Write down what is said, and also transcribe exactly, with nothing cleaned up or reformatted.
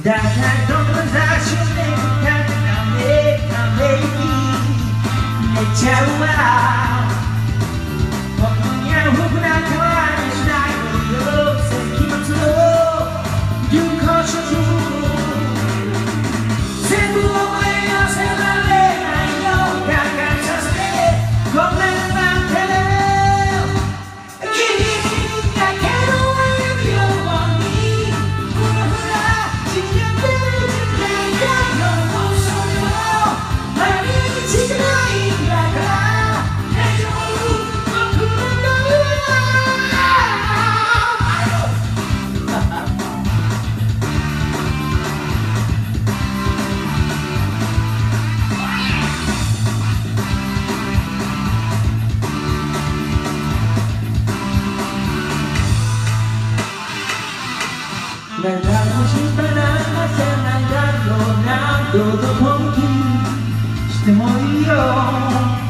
だからどんどん雑誌をめくったらダメダメに寝ちゃうわ僕には僕なんかはしないのよ石物の流行色全部思い寄せられないよ考えさせてごめんなってね君だけの歩くようにふらふら散りやってる時間がもうそれも毎日じゃないんだから大丈夫僕の声だからもしばらせないだろうなどうぞ本気してもいいよ